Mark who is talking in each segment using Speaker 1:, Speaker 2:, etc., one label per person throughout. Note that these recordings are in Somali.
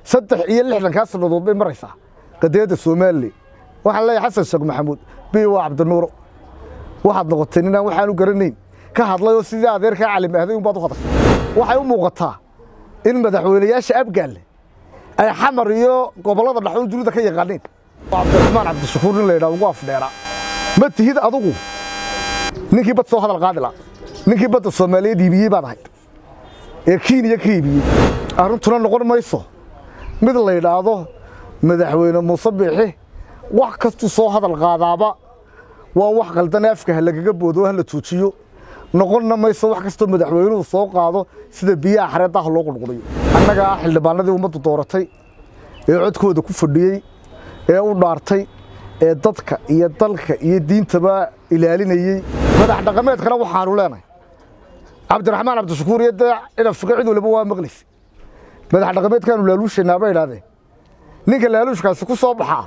Speaker 1: saddex iyo lixdan ka sanadood bay maraysaa qadiyada Soomaaliya waxaan leeyahay Xasan Sheekh Maxamuud biyo Cabdinuur waxaad noqotay inaan waxaan u garanayn ka hadlayo sidii adeerka Cali Mahdi u baad u hadashay waxay u muuqataa in madaxweynayaasha Abgaal ay xamar iyo gobolada dhaxul dunida ka yaqaaneen Cabdiraxmaan Cabdishakuur in la yiraahdo ugu afdheera ma tihid adigu ninkii bad soo hadal qaadi la ninkii bad Soomaaliyeed iibiyay baad ahayd ee Kenya ka iibiyay arintuna noqon mayso mid la yiraahdo madaxweyne Muuse Biixi wax kastu soo hadal qaadaaba waa wax qaldan afka lagaga boodo la tuujiyo noqonna mayso wax kasto madaxweynuhu soo qaado sida biyaha xareedaha loo qulqulayo annaga xildhibaanadii ummaddu dooratay ee codkooda ku fadhiyay ee u dhaartay ee dadka iyo dalka iyo diintaba ilaalinayay madax dhaqameedkana waxaanu leenahay Cabdiraxmaan Cabdishakuur iyo ina fiqicid waliba waa maqlis madax dhaqameedkanu laaluusheenaa bay yiraahdeen ninka laaluushkaasi ku soo baxaa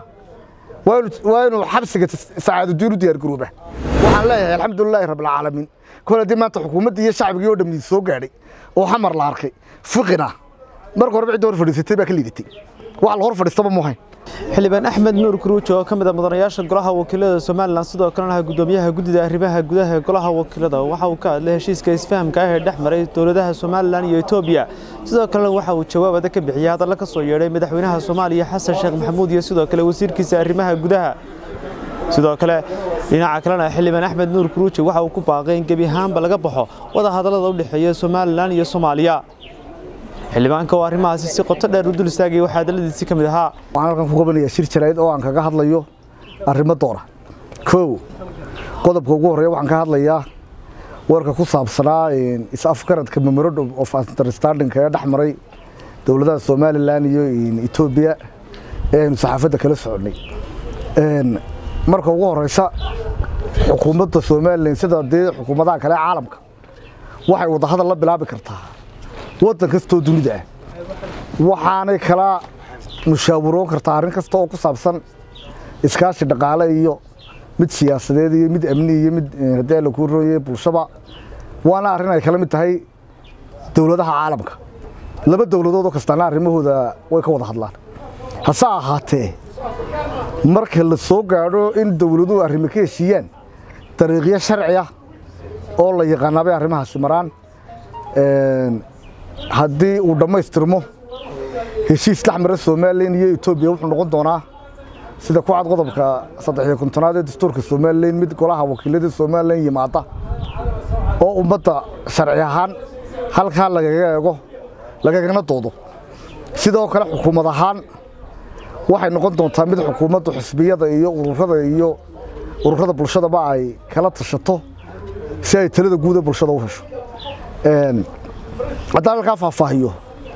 Speaker 1: waa inuu xabsiga Saacadudiin u diyaar garooba waxaan leeyahay alxamdulillaah rabbil caalamiin كل ما تحكومة دي الشعب يقول من السوق قاعد وحمر العرقي فقنا مرة ربع دور فريستي بكليدتي وعلى الغرفة الصبا مهين
Speaker 2: xildhibaan Axmed Nuur Kruujo ka mid ah mudanayaasha golaha wakiilada Soomaaliland sidoo kalena gudoomiyaha gudida arrimaha gudaha golaha wakiilada waxa uu ka hadlay heshiiska isfahamka ah ee dhexmaray dawladaha Soomaaliland iyo Itoobiya sidoo kalena waxa uu jawaab ka bixiyay hadal ka soo yeeray madaxweynaha Soomaaliya Xasan Sheekh Maxamuud iyo sidoo kale wasiirkiisa arrimaha gudaha sidoo kale dhinaca kalena xildhibaan Axmed Nuur Kruujo waxa uu ku baaqay in gabi ahaanba laga baxo wada hadallada u dhaxeeya Soomaaliland iyo Soomaaliya xildhibaanka oo arrimahaasi si qoto dheer u dul istaagay waxa hadaladiisa kamid ahaa
Speaker 1: waxaan halkan ku qabanayaa shir jaraa'id oo aan kaga hadlayo arrimo doora koow qodobka ugu horeeya waxaan ka hadlayaa warka ku saabsanaa is afgaradka memorandum of understanding ee dhexmaray dawladaha Soomaaliland iyo Itoobiya ee saxaafadda kala soconay marka ugu horeysa xukuumadda Soomaaliland sida xukuumadaha kale caalamka waxay wada hadal la bilaabi kartaa waddan kasta oo dunida ah waxaanay kala mushaawaro kartaa arrin kasta oo ku saabsan iskaashi dhaqaale iyo mid siyaasadeed iyo mid amni iyo mid hadii la ku rooyay bulshada waana arrin ay kala mid tahay dawladaha caalamka laba dawladood oo kasta arrimahooda way ka wada hadlaan hase ahaatee marka la soo gaaro in dawladuhu arrimo ka heshiiyaan dariiqyo sharci ah oo la yaqaanay arrimahaas maraan haddii uu dhamaystirmo heshiis dhexmara Soomaaliland iyo Itoobiya wuxuu noqon doonaa sida ku cad qodobka 350 ee dastuurka Soomaaliland mid golaha wakiilada Soomaaliland yimaada oo ummadda sharci ahaan halka lagagana doodo sidoo kale xukuumad ahaan waxay noqon doontaa mid xukuumaddu xisbiyada iyo ururada bulshada ay kala tashato si ay talada guud ee bulshada u hesho haddaan halkaa faahfaahiyo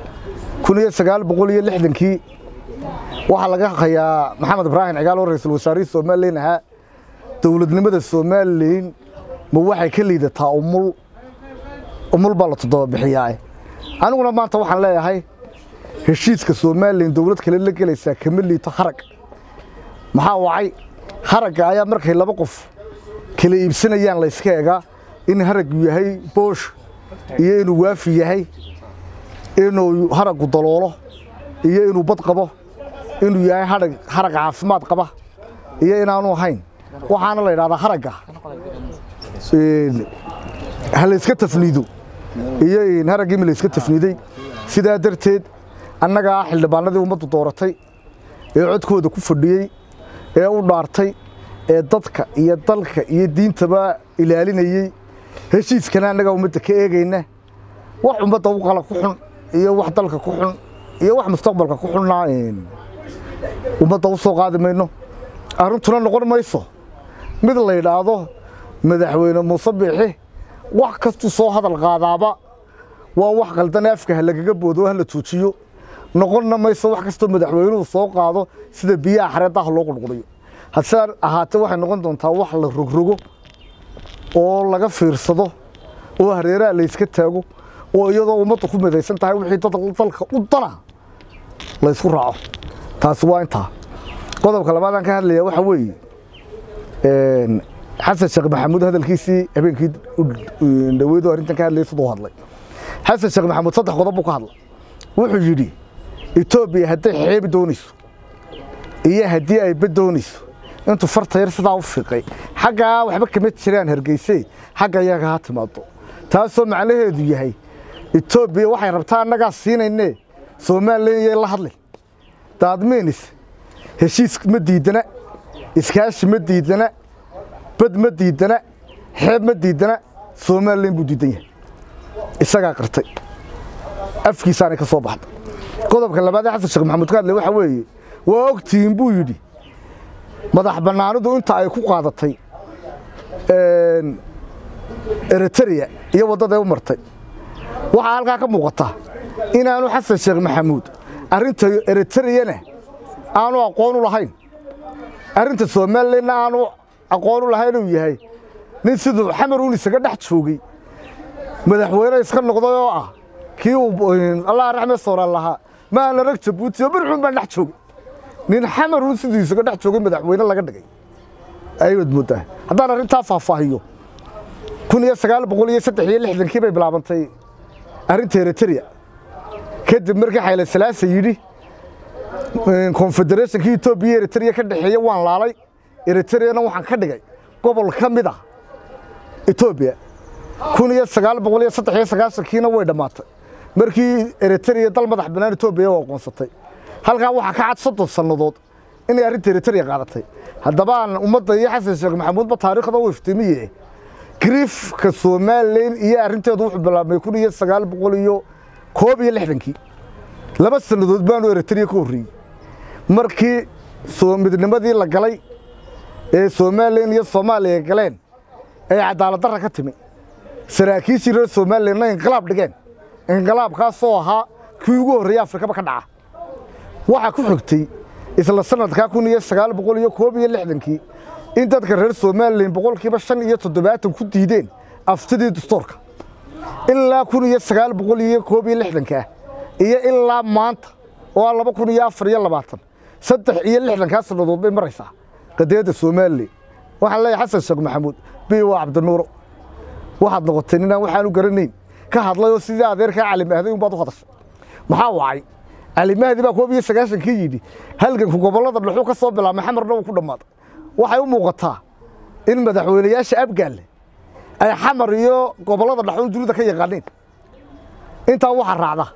Speaker 1: 1960kii waxaa laga hayaa Maxamed Ibraahim Cigaal oo ra'iisul wasaaraha Soomaaliland ahaa dawladnimada Soomaaliland ma waxay ka liidataa umul baa la toddoba bixiyaa aniguna maanta waxaan leeyahay heshiiska Soomaaliland dawlad kale la galaysa kama liito harag maxaa wacay haragga ayaa markay laba qof kala iibsanayaan la iska eega in haraggu yahay boosh iyo inuu waafi yahay inuu haraggu daloolo iyo inuu bad qabo inuu yahay harag caafimaad qaba iyo inaanu ahayn waxaana la yiraahdaa haragga hal iska tafniido iyo in haraggii la iska tafniiday sidaa darteed annaga xildhibaanadii ummaddu dooratay ee codkooda ku fadhiyay ee u dhaartay ee dadka iyo dalka iyo diintaba ilaalinayay heshiiskana annaga ummadda ka eegayna wax ummadda u qala ku xun iyo wax dalka ku xun iyo wax mustaqbalka ku xunna ummadda u soo qaadi mayno arintuna noqon mayso mid la yiraahdo madaxweyne Muuse Biixi wax kastu soo hadal qaadaaba waa wax qaldan afka lagaga boodo la tuujiyo noqonna mayso wax kasto madaxweynuhu soo qaado sida biyaha xareedaha loo qulqulayo hadaan ahaatee waxay noqon doontaa wax la rogrogo oo laga fiirsado oo hareeraha la iska taago oo iyadoo ummaddu ku midaysan tahay wixii dalka u dana la isku raaco taas waa inta qodobka labaad aan ka hadlayaa waxa weeye Xasan Sheekh Maxamuud hadalkiisii habeenkii dhaweedo arrintan ka hadlayay sidoo hadlay Xasan Sheekh Maxamuud saddex qodob ka hadlay wuxuu yiri Itoobiya hadday xeeb doonayso iyo haddii ay badoonayso intuu farta yar sidaa u fiiqay xagga waxba kama jiraan Hargeysa xagga iyaga ha timaado taasoo macnaheedu yahay Itoobiya waxay rabtaa annaga siinayne Soomaaliya la hadlay daadmeenis heshiis ma diidana iskaashi ma diidana bad ma diidana xeeb ma diidana Soomaaliya buu diidan yahay isaga qartay afkiisana ka soo baxday qodobka labaad xasan sheekh maxamuud ka hadlay waxa weeye waa ogtiin buu yidhi madax banaanidu inta ay ku qaadatay Eritrea iyo wadada u martay waxa halka ka muuqata inaanu xasan sheekh maxamuud arinta Eritreana aanu aqoon u lahayn arinta Soomaaliya aanu aqoon u lahayn uu yahay nin sidoo xamaruun isaga dhex joogay madaxweyne iska noqday oo ah kii Allah raxmad sooran lahaa ma la rag Jabuuti oo birxun baan dhex joogay nin xamaruun sidoo isaga dhex joogay madaxweyne laga dhigay ayuu muddo haddana arinta faahfaahiyo 1963 bay bilaabantay arinta Eritrea kadib markii Haile Selassie yiri Confederation-ka Itoobiya Eritrea ka dhaxeeyay waan laalay Eritrea-na waxaan ka dhigay gobol ka mid ah Itoobiya 1993 way dhamaatay markii Eritrea dal madax banaan Itoobiya oo aqoonsatay halka waxa ka cad 30 sanadood in arinta Eritrea qaadatay haddaba ummadda iyo xasan sheekh maxamuud ba taariikhda u iftiimiyay griefka Soomaaliya iyo arinteedu wuxuu bilaabmay 1961 laba sanadood baan Eritrea ka horreeyay markii midnimadii la galay ee Soomaaliya iyo Soomaaliya galeen ay cadaalad darro ka timi saraakiishii reer Soomaaliya inqilaab dhigeen inqilaabkaas oo ahaa kii ugu horreeyay Afrika ka dhaca waxa ku xigtay isla sanadka 1961 in dadka reer Soomaaliya boqolkiiba 5 ku diideen aftidii dastuurka ilaa 1961 iyo ilaa maanta oo 2024 63 sanadood bay maraysaa qadiyada Soomaaliya waxa la xasan sheekh maxamuud biyo Cabdinuur waxaad noqotay inaan waxaan u garanayn ka hadlayo sidii adeerka Cali Mahdi u baad u hadashay maxaa wacay Cali Mahdi baa 19 yidhi halganku gobolada dhuxu ka soo bilaabmay xamarna uu ku dhamaaday waxay u muuqataa in madaxweynayaasha Abgaal ay xamar iyo gobolada dhaxoon dunida ka yaqaaneen inta waxa raacda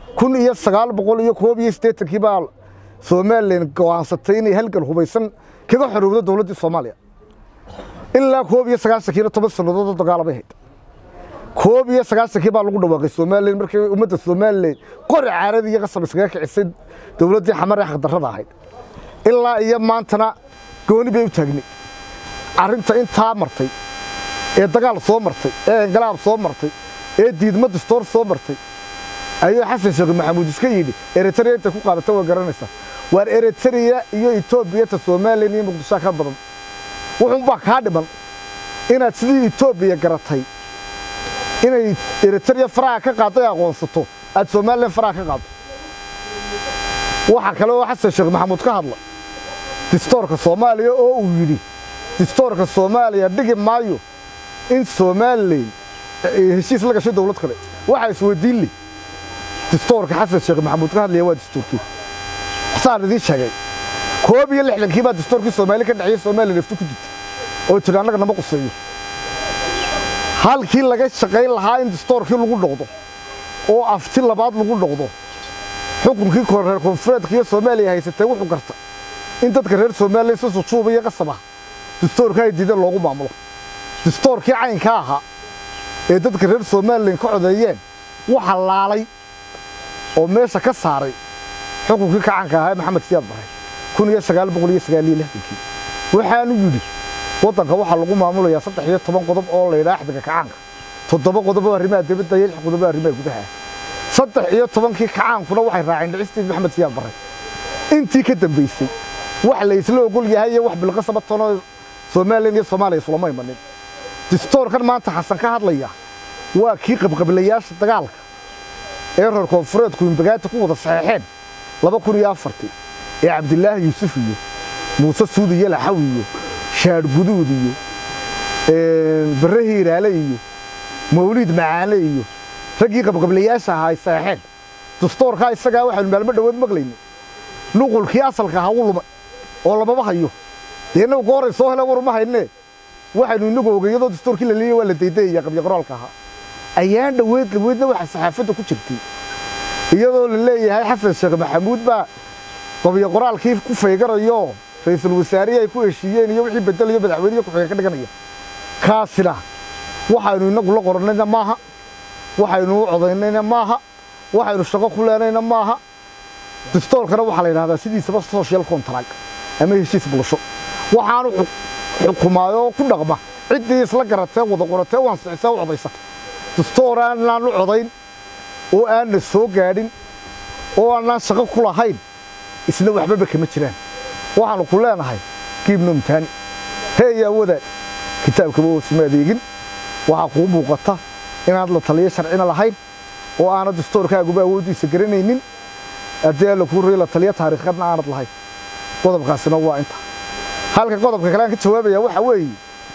Speaker 1: 1981 baa Soomaaliya go'aansatay inay halgan hubaysan kaga xorowdo dawladda Soomaaliya ilaa 19 sanadood dagaalabay hayd 19 baa lagu dhawaaqay Soomaaliya markii ummadda Soomaaliya qori caaradi iyo qasab iskaga kicisay dawladda xamar ee xaqdarrada ahayd ilaa iyo maantana gooni bay u taagnay arinta inta martay ee dagaal soo martay ee inqilaab soo martay ee diidmad dastuur soo martay ayuu xasan sheekh maxamuud iska yidhi Eritrea inta ku qaadatay waa garanaysaa war Eritrea iyo Itoobiya ta Soomaaliya iyo Muqdisho ka badan wuxuu baa ka dhiman inaad sidii Itoobiya garatay inay Eritrea faraha ka qaaday aqoonsato aad Soomaaliya faraha ka qaado waxa kale oo xasan sheekh maxamuud ka hadlay dastuurka Soomaaliya oo uu yiri dastuurka Soomaaliya dhigi maayo in Soomaaliya heshiis la gashay dawlad kale waxa isweydiin li dastuurka xasan sheekh maxamuud ka hadlay waa dastuurkii saaridi sheegay 61 baa dastuurkii Soomaaliya ka dhaxay Soomaaliya laftu ku jirtay oo tir anaga nama quseeyo halkii laga shaqeyn lahaa in dastuurkii lagu dhaqdo oo afti labaad lagu dhaqdo xukunkii reer koonfureedka iyo Soomaaliya haysatay wuxuu garta in dadka reer Soomaaliya soo suubiyo qasab ah dastuurka ay diidan loogu maamulo dastuurkii caynka ahaa ee dadka reer Soomaaliya ka codeeyeen waxa laalay oo meesha ka saaray xukunkii kacanka ahaa Maxamed Siyaad Barre 1969 waxaanu yiri wadanka waxa lagu maamulayaa 13 qodob oo la yiraahdo kacanka 7 qodob oo arrimaha dibadda iyo qodob arrimaha gudaha 13 kacaankuna waxay raaceen dhicistii Maxamed Siyaad Barre intii ka dambeysay wax la isla ogol yahay wax bilqasab toona Soomaaliya Soomaaliya imanin dastuurkan maanta xasan ka hadlaya waa kii qabqablayaasha dagaalka ee reer koonfureedku inbagaata ku wada saxeexeen 2004 ee Cabdilaahi Yuusuf iyo Muuse Suudi iyo Laxawi iyo Shaar Guduud iyo Barre Hiiraale iyo Mawlid Macaale iyo ragii qabqablayaasha ahaa saxeexeen dastuurka isaga waxaynu maalmo dhawaad maqlaynay nuqulkii asalka ahaa uu lumay oo lamaba hayo deena gooray soo helay war ma haynee waxaynu inagu ogeeyado dastuurkii la leeyahay waa la deedeeyay qabyo qoraalka ahaa ayaan dhaweedna waxa saxaafadda ku jirtay iyadoo la leeyahay xasan sheekh maxamuud baa qabyo qoraalkii ku feegarayo ra'iisul wasaariye ay ku heshiiyeen iyo wixii bedelayo madaxweynaha ku xigay ka dhiganaya kaasina waxaynu inagu la qornayna maaha waxaynu u codaynayna maaha waxaynu shaqo ku leenayna maaha dastuurkana waxa la yiraahdaa sidiisaba social contract ama heshiis bulsho waxaanu xukumayo ku dhaqma cidii isla garatay wada qoratay waan sicisa u codaysa dastuuraan la codayn oo aan soo gaadhin oo aan shaqo ku lahayn isla waxba kama jiraan waxaanu ku leenahay kiibno imtaan heeya wada kitaabka oo simadeegin waxa ku muuqata inaad la taliye sharcina lahayn oo aan dastuurkaagu awoodiisa garanaynin adee la ku reeyay la taliye taariikhadna aanad lahayn qodobkaasina waa inta halka qodobka kale aan ka jawaabaya waxa weeye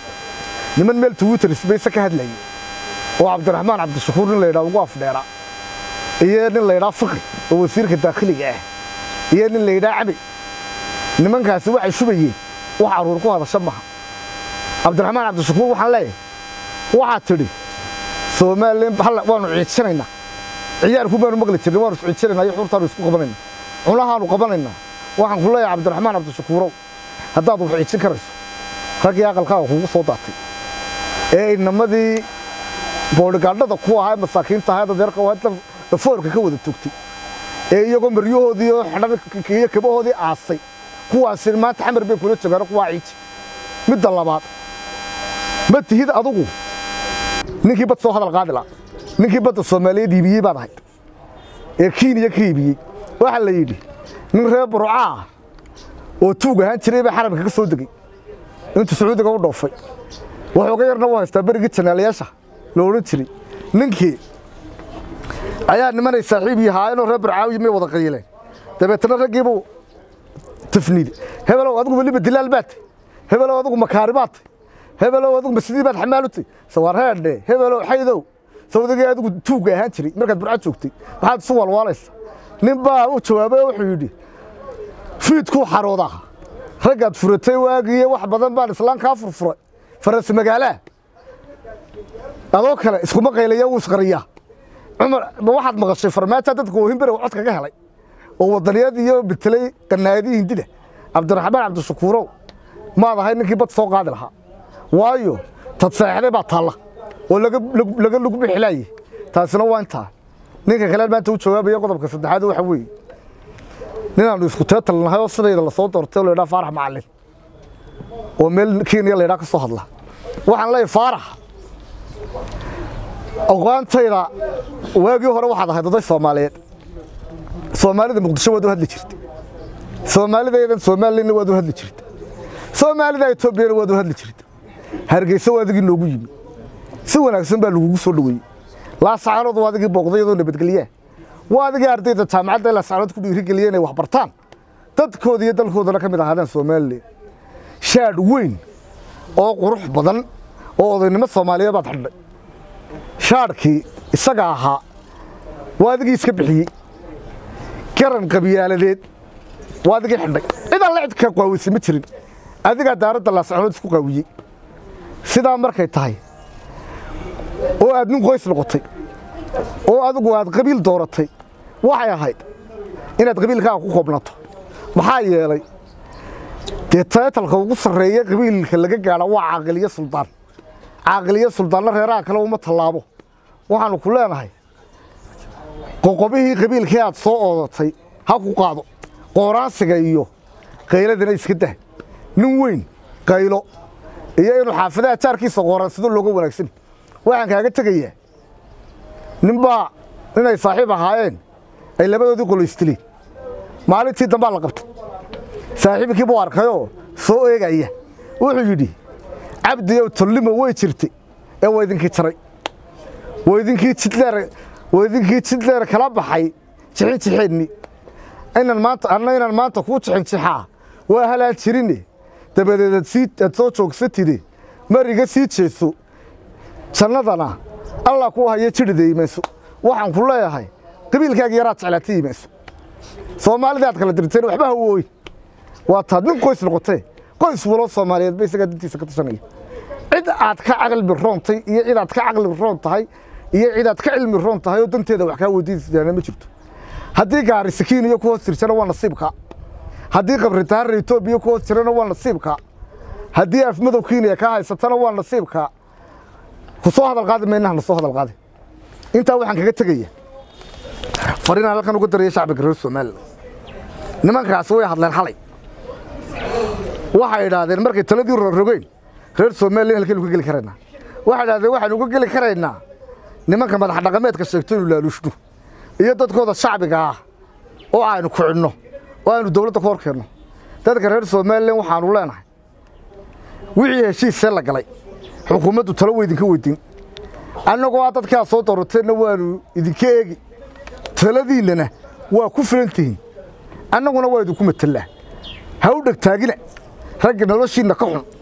Speaker 1: niman meel Twitter space ka hadlayay oo Cabdiraxmaan Cabdishakuur nin la yiraahdo ugu afdheera iyo nin la yiraahdo Fiqi oo wasiirka dakhliga ah iyo nin la yiraahdo Abi nimankaasi waxay shubayeen wax aruur ku hadasha maaha Cabdiraxmaan Cabdishakuur waxaan leeyahay waxa tiri Soomaaliland waanu ciidsanayna ciyaarku baanu maqli jirnay waanu ciidsanayna iyo xurtaan isku qabanayna cunahaanu qabanayna waxaan ku leeyahay Cabdiraxmaan Cabdishakuur haddaad wax ciidsan karayso ragii aqalkaaga kugu soo daatay ee inamadii boodhgaadhada ku ahaa masaakiinta hay'adda deerka waa foorka ka wada tugtay ee iyagoo maryahoodii iyo xadhadhka iyo kabahoodii aasay kuwaas maanta xamar bay kula joogaan kuwa ciid mid labaad ma tihid adigu ninkii bad soo hadal qaadi la ninkii badda Soomaaliyeed iibiyay baan ahay ee Kenya ka iibiyay waxa la yiri nin reer Burca oo tuug ahaan jiray baa xaramka ka soo degay inta Sacuudiga u dhoofay wuxuu ka yarna waa istaa bariga channel-yaasha loo oran jiray ninkii ayaa nimanay saaxiib yahay inuu reer Burca yimid wada qayileen dabeetana ragiibu tafniid hebelo adigu waliba dilaal baad hebelo adigu makaaribaad hebelo adigu masjid baad xamaalutay sawar heedhe hebelo xaydow Sacuudiga adigu tuug ahaan jiray markaad Burca joogtay waxaad soo walwaalaysa nin baa u jawaabay wuxuu yiri fiidku xarooda ragad furatay waagiye wax badan baan islaanka furfuray faras magaala adoo kale isku maqaylaya uu isqariya umar waxaad maqashay farmaajo dadku oo himbir cod kaga helay oo wadaniyad iyo bitlay qanaadii hindida Cabdiraxmaan Cabdishakuur ma ahay ninkii bad soo qaadi lahaa waayo tad saaxday baa taala oo laga lug bixilay taasina waa inta ninka kale maanta uu jawaabay qodobka saddexaad waxa weeye ninaan isku teetalnahay oo sidayda la soo doortay leeyahay Faarax Macallin oo meel Kenya leeyahay ka soo hadla waxaan leeyahay Faarax ogaantayda waagii hore waxaad ahayd dad Soomaaliyeed Muqdisho wada hadli jirtay Soomaaliyeed wada hadli jirtay Soomaalida Itoobiya wada hadli jirtay Hargeysa waadigi noogu yimi si wanaagsan baa lagu soo dhaweeyay la saarado waadigi booqdaydo nabadgeliye waadigi ardayda jaamacadda la saarado ku dhiirigeliyeen wax bartaan dadkooda iyo dalkoodana kamid ahaadeen Soomaaliyeed shaad weyn oo qurux badan oo odaynimo Soomaaliyeed baad xidhay shaadkii isaga ahaa waadigi iska bixiyay garan qabiyaaladeed waadigi xidhay ida la cid ka qaawisay ma jirin adiga daarada la saarado isku qaawiyay sidaa markay tahay oo aad nin qoys noqotay oo adigu aad qabiil dooratay waxay ahayd inaad qabiilkaaga ku koobnato maxaa yeelay teetalka ugu sareeyay qabiilka laga gaaro waa caaqiliye sultaan reeraha kale uma talaabo waxaanu ku leenahay qoqobihii qabiilkii aad soo oodatay ha ku qaado qooraansiga iyo qayladana iska dah nin weyn qaylo iyo inuu xaafadaha jaarkiisa qooraansido looga wanaagsan waxaan kaaga tagayaa ninbaa inay saaxiib ahaayeen ay labadoodii qoloystilay maalintii dambe la qabtay saaxiibkii buu arkayoo soo eegaya wuxuu yidhi cabdiyow tolimo way jirtay ee weydinkii jaray weydinkii jidleer kala baxay jixinjixeenni inaan maanta kuu jixinjixaa waa halaan jirine dabadeed aad soo joogsatide mariga sii jeeso jannadana Allah ku haya jiridaymayso waxaan ku leeyahay qabiilkaaga yaraad jeclaatay yimayso soomaalida aad kala dirteen waxba hawooy waa taad nin qoys noqotay qoys walo Soomaaliyeed bay isaga dintiisa ka tashanay cid aad ka aqal roontay iyo cid aad ka aqal roon tahay iyo cid aad ka cilmi roon tahay oo danteeda wax ka weydiisayna ma jirto haddii gaari sakiin iyo kuwa sirjana waa nasiibka haddii qabritaan Itoobiya kuwa sirjana waa nasiibka haddii afmadow Kenya ka haysatana waa nasiibka ku soo hadal qaadi meena soo hadal qaadi inta waxaan kaga tagayaa fariin halkan ugu daryeeshay shacabka reer Soomaaliland nimankaas way hadleen xalay waxay yiraahdeen markay taladii rogeen reer Soomaaliland halkii lagu gali kareena waxay yiraahdeen waxaan ugu gali kareena nimanka madax dhaqameedka sheegtay inuu laaluushno iyo dadkooda shacbiga ah oo aanu ku cidno oo aanu dawladda ka horkeeno dadka reer Soomaaliland waxaan u leenahay wixii heshiis la galay xukuumaddu talo weydinka weydin annagoo dadka soo doorateena waanu idinka eegi taladiinana waa ku filantiin annaguna waa idinku matalaa ha u dhagtaagina rag noloshiina ka xun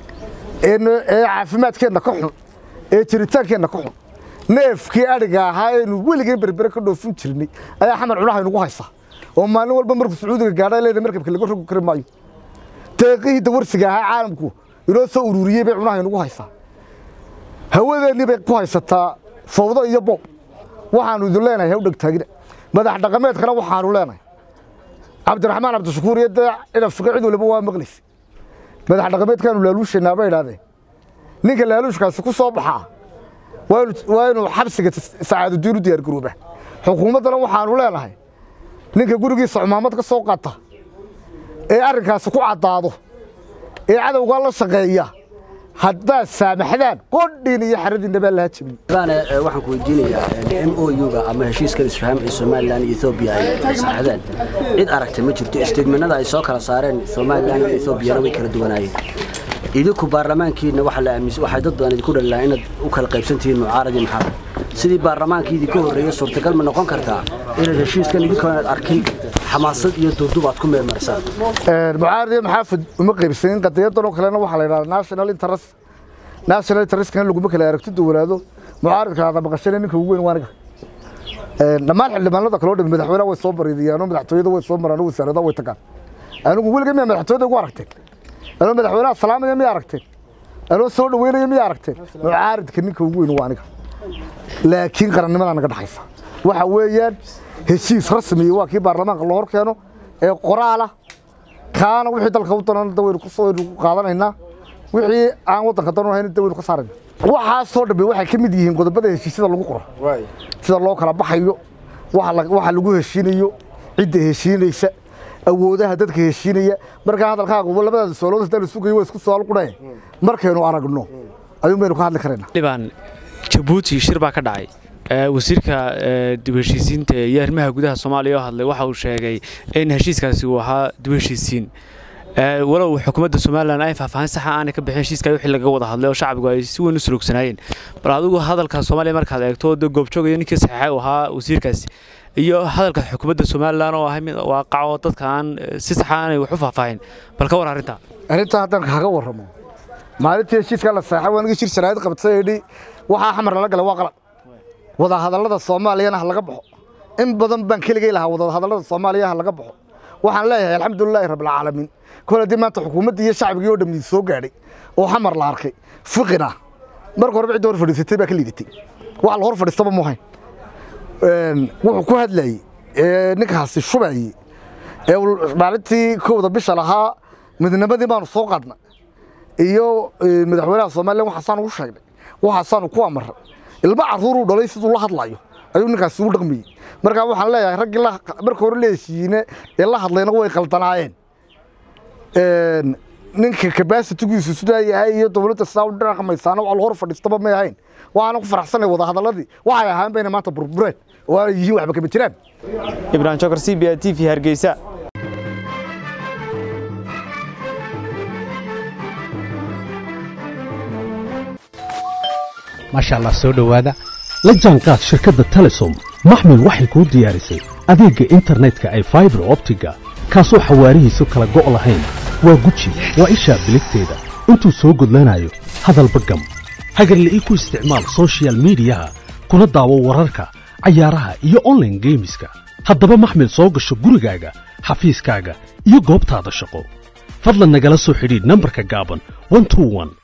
Speaker 1: ee caafimaadkeena ka xun ee jiritaankeena ka xun neefkii ariga ahaa ee weligeen berber ka dhoofin jirnay ayaa xamar cunaha inagu haysa oo maalin walba markuu Sacuudiga gaadhay leedahay markabka laga rogo kari maayo deeqii dawarsiga ahaa caalamku inoo soo ururiyay bay cunaha inagu haysa hawadeeni bay ku haysataa fawdo iyo boob waxaanu idin leenahay ha u dhagtaagina madax dhaqameedkana waxaanu leenahay Cabdiraxmaan Cabdishakuur iyo ina fiqicid waliba waa maqlis madax dhaqameedkanu laaluushana bay yiraahdeen ninka laaluushkaasi ku soo baxaa waa inuu xabsiga saacadu diiru diyaar garooba xukuumadana waxaanu leenahay ninka gurigiisa cumaamad ka soo qaata ee arrinkaas ku cadaado ee cadawga la shaqeeya hadda saamaxdaan qodhin iyo xaradina baa la jabin
Speaker 3: waxaan ku weydiinayaa MOU-ga ama heshiiska isfaham ee Soomaaliland iyo Itoobiya ay saxdaan cid aragtay ma jirto istiigmanada ay soo kala saareen Soomaaliland iyo Itoobiya way kala duwanaayeen idinku baarlamaankiina waxa la aaminsan waxa dad badan idinku dhalaa inaad u kala qaybsantiin mucaarad iyo maxaa sidii baarlamaankiidii ka horeeyay suurtagal ma noqon kartaa in heshiiskan idinku arkin xamaasad iyo duuduub aad ku meelmarsan
Speaker 1: mucaarad iyo maxaafid uma qaybsanin qadiyadan oo kalena waxa la yiraahdaa national interest kan lagu kala aragti duwanaado mucaaradka aad maqashay ninka ugu weyn waaniga dhammaan xildhibaanada kale oo dhan madaxweynaha way soo baridiyaan oo madaxtooyada way soo maraan oo wasaaradda way tagaan anigu weligeed ma madaxtooyada ugu aragtay أنا مدحونا السلام يا مياركتين أنا صور وين يا مياركتين معارض كنيك وين وانك لكن قررنا ما أنا قد حيفا وحويان هالشيء رسمي واقي برلمان الله كانوا قرالة كانوا وحيد الخوطنا ندور قصور قادنا هنا وحي عن وطن خطرنا هنا ندور قصارنا وحصور بواحد كم يديهم قد بدأ الشيء هذا الوقرة هذا الله كلا بحيو واحد لجوه الشينيو عده الشينيس awoodaha dadka heshiinaya marka hadalkaaga labada soolood inta la sugayo way isku soo qudhay markaynu aragno ayuu meenu ka hadli kareena
Speaker 2: Liban Djibouti shir baa ka dhacay wasiirka dib heshiisiinta iyo arrimaha gudaha Soomaaliya oo hadlay waxa uu sheegay in heshiiskaasi uu ahaa dib heshiisiin walow xukuumadda Soomaaliland ay faahfaahin sax ah aan ka bixin heshiiska wixii laga wada hadlay oo shacabku ay si weyn u sulugsanayeen bal adigu hadalka Soomaaliya markaad eegto goobjoog iyo ninkii saxay u ahaa wasiirkaasi iyo hadalka xukuumadda Soomaaliland oo ahay waaqaco dadka aan si sax ah wax u faahfaahin bal ka war arinta
Speaker 1: hadan kaga waramo maalintii heshiiska la saxay waan shir sharaa'id qabtay waxa xamar la galay waa qalad wada hadallada Soomaaliyana laga baxo in badan baan kaligay lahaa wada hadallada Soomaaliya laga baxo waxaan leeyahay alxamdulilaahi rabbil caalamiin كل ما تحكومة دي الشعب يقول من السوق قاعد وحمر العرقي فقنا مرة ربع دور في الستة بكل ديتي وعلى الغرفة الصبا مهين وحكو هاد لي نكحس الشبعي مالتي كوضة بشرها من النبذ ما نسوق عندنا إيو مدحونا الصومالي وحسان وشاقنا وحسان وكوامر البعض ضروري دوليس الله هطلعيو أيو نكحس ودقمي مرة وحنا لا يا رجل مرة ليش ينا الله هطلعنا هو يخلطناين ninka capacity-giisu sida yahay iyo dawladda Saudi dhaqamaysan oo hor fadhiistaba ma yahayn waxaan ku faraxsanahay wada hadaladii waxay ahaan bayna maanta burbureen waa yihiin waxba kama jiraan
Speaker 2: Ibrahim Chokar CBA TV Hargeysa
Speaker 4: Masha Allah soo dhawaada la jaanqaad shirkadda Telesom maxmil waxay ku diyaarisay adeegga internetka ay fiber optiga kaasoo xawaarihiisu kala go' lahayn waa guji waa isha biligteeda intuu soo gudlanayo hadalba gam hagarla ku isticmaal social media kuna daawo wararka cayaaraha iyo online gameska haddaba maxmil soo gasho gurigaaga xafiiskaaga iyo goobtaada shaqo fadlan nagala soo xidhiidh nambarka gaaban 121